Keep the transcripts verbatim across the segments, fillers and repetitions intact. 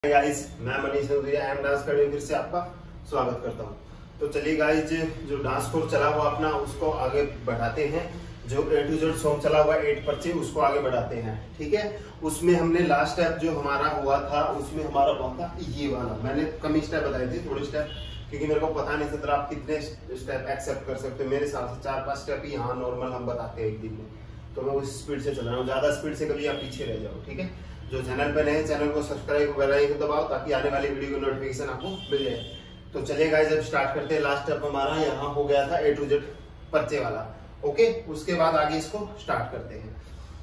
Guys, मैं Manish Scindia M dance academy फिर से आपका स्वागत करता हूं। तो चलिए गाइस, जो डांस कोर्स चला हुआ अपना उसको आगे बढ़ाते हैं। जो ए टू जेड सॉन्ग चला हुआ एट पर्चे उसको आगे बढ़ाते हैं, ठीक है। उसमें हमने लास्ट स्टेप जो हमारा हुआ था उसमें हमारा बहुत था ये वाला। मैंने कम स्टेप बताए थे, थोड़े स्टेप, क्योंकि मेरे को पता नहीं था आप कितने स्टेप एक्सेप्ट कर सकते हो। मेरे हिसाब से चार पांच स्टेप ही यहाँ नॉर्मल हम बताते हैं एक दिन में, तो मैं उस स्पीड से चल रहा हूँ। ज्यादा स्पीड से कभी आप पीछे रह जाओ, ठीक है। जो चैनल पे नए चैनल को सब्सक्राइब बेल आइकन दबाओ ताकि आने वाली वीडियो की नोटिफिकेशन आपको मिल जाए। तो चलिए गाइस, जब स्टार्ट करते हैं। लास्ट स्टेप हमारा यहाँ हो गया था ए टू जेड पर्चे वाला, ओके। उसके बाद आगे इसको स्टार्ट करते हैं।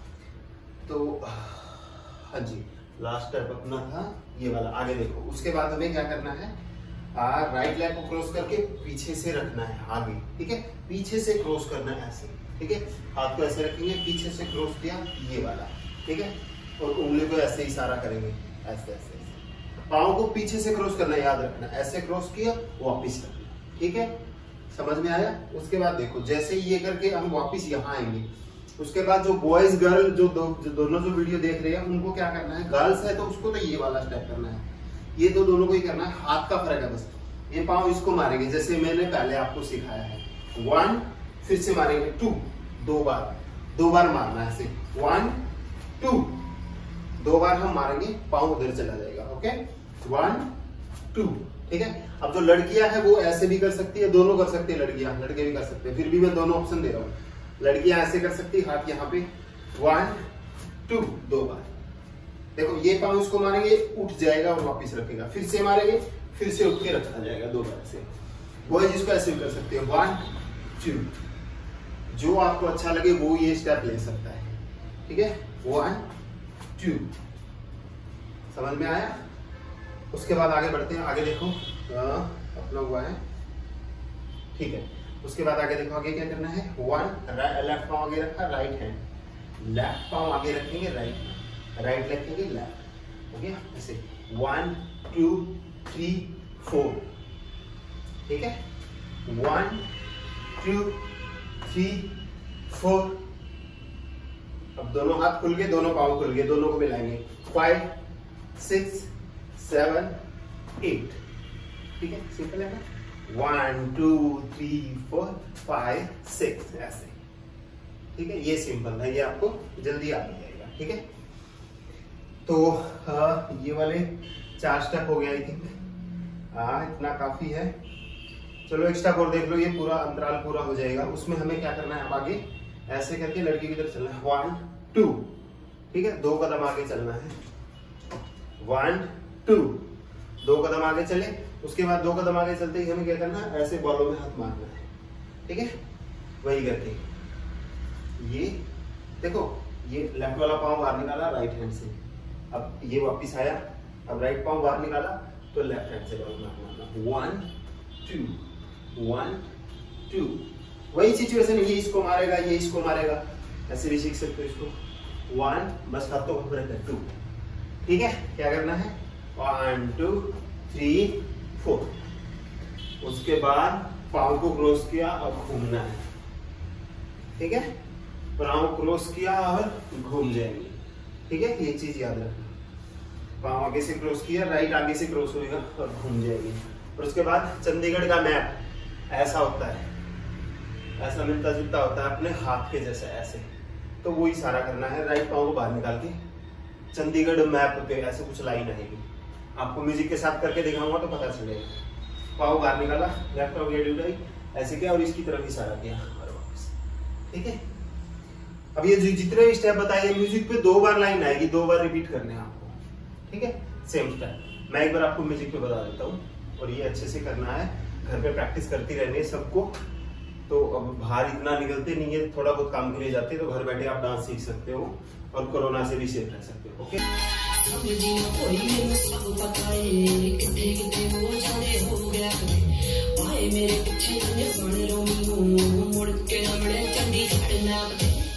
तो हाँ जी, लास्ट स्टेप अपना था ये वाला। आगे देखो, उसके बाद हमें क्या करना है, आ, राइट लेग को क्रॉस करके पीछे से रखना है आगे, ठीक है। पीछे से क्रॉस करना है ऐसे, ठीक है। हाथ को ऐसे रखेंगे, पीछे से क्रॉस किया ये वाला, ठीक है। और उंगली को ऐसे इशारा करेंगे, ऐसे ऐसे ऐसे। पाँव को पीछे से क्रॉस करना, याद रखना। ऐसे क्रॉस किया, वापिस रखना, ठीक है। समझ में आया। उसके बाद देखो, जैसे ये करके हम वापिस यहाँ आएंगे। उसके बाद जो बॉयज गर्ल जो, दो, जो दोनों जो वीडियो देख रहे हैं उनको क्या करना है, गर्ल्स है तो उसको तो ये वाला स्टेप करना है। ये तो दोनों को ही करना है, हाथ का फर्क है बस। ये पाँव इसको मारेंगे जैसे मैंने पहले आपको सिखाया है। वन, फिर से मारेंगे टू, दो बार दो बार मारना है ऐसे। वन टू, दो बार हम मारेंगे, पाँव उधर चला जाएगा, ओके। वन टू, ठीक है। अब जो लड़कियां हैं वो ऐसे भी कर सकती है, दोनों कर सकती है। लड़कियां लड़के भी कर सकते हैं, फिर भी मैं दोनों ऑप्शन दे रहा हूँ। लड़कियां ऐसे कर सकती है, हाथ यहाँ पे, वन टू, दो बार। देखो ये पाँव इसको मारेंगे, उठ जाएगा और वापिस रखेगा। फिर से मारेंगे, फिर से उठ के रखा जाएगा, दो बार से। बॉयज इसको ऐसे भी कर सकते हैं, वन टू। जो आपको अच्छा लगे वो ये स्टेप ले सकता है, ठीक है। वन टू, समझ में आया। उसके बाद आगे बढ़ते हैं। आगे देखो, अपना हुआ है, ठीक है। उसके बाद आगे देखो, आगे क्या करना है। वन, लेफ्ट पाँव आगे रखा, राइट हैंड, लेफ्ट पाँव आगे रखेंगे, राइट राइट रखेंगे, लेफ्ट, ओके। ऐसे वन टू थ्री फोर, ठीक है। One two three four. अब दोनों हाथ खुल गए, दोनों पाँव खुल गए, दोनों को मिलाएंगे। फाइव, सिक्स, सेवन, एट, ठीक है। सिंपल है ना। One two three four five six, ऐसे, ठीक है। ये सिंपल है, ये आपको जल्दी आ जाएगा, ठीक है। तो हाँ, ये वाले चार स्टेप हो गया आई थिंक। हाँ, इतना काफी है। चलो एक स्टेप और देख लो, ये पूरा अंतराल पूरा हो जाएगा। उसमें हमें क्या करना है, अब आगे ऐसे करके लड़की की तरफ चलना है। वन टू, ठीक है। दो कदम आगे चलना है, वन टू, दो कदम आगे चले। उसके बाद दो कदम आगे चलते ही हमें क्या करना है, ऐसे बॉलों में हाथ मारना है, ठीक है। वही करके ये देखो, ये लेफ्ट वाला पाँव बाहर निकाला राइट हैंड से, अब ये वापिस आया। अब राइट पाँव बाहर निकाला तो लेफ्ट हैंड से मारना। One two, one two. वही सिचुएशन, ये इसको मारेगा, ये इसको मारेगा, ऐसे भी सीख सकते हो इसको। वन, बस हाथों को ऊपर रखना, टू, ठीक है। क्या करना है, वन टू थ्री फोर। उसके बाद पाँव को क्रॉस किया, अब घूमना है, ठीक है। पाँव क्रॉस किया और घूम जाएंगे, ठीक है। ये चीज याद रखना। पाँव आगे से क्रॉस किया, राइट आगे से क्रॉस होगा और घूम जाएगी। और उसके बाद चंडीगढ़ का मैप ऐसा होता है, ऐसा मिलता जुलता होता है अपने हाथ के जैसा, ऐसे। तो वो इशारा करना है, राइट पाँव को बाहर निकाल के चंडीगढ़ मैप पे ऐसे कुछ लाइन आएगी। आपको म्यूजिक के साथ करके दिखाऊंगा तो पता चलेगा। पाँव बाहर निकाला, लेफ्ट पाँव उठाई, ऐसे किया और इसकी तरफ इशारा किया और वापस, ठीक है। अब ये जितने भी स्टेप बताए, म्यूजिक पे दो बार लाइन आएगी, दो बार रिपीट करने हैं आपको, ठीक है। सेम स्टेप मैं एक बार आपको म्यूजिक पे बता देता हूँ, और ये अच्छे से करना है। घर पे प्रैक्टिस करती रहनी है सबको। तो अब बाहर इतना निकलते नहीं है, थोड़ा बहुत काम के लिए जाते हैं, तो घर बैठे आप डांस सीख सकते हो और कोरोना से भी सेफ रह सकते हो, ओके। मेरे पीछे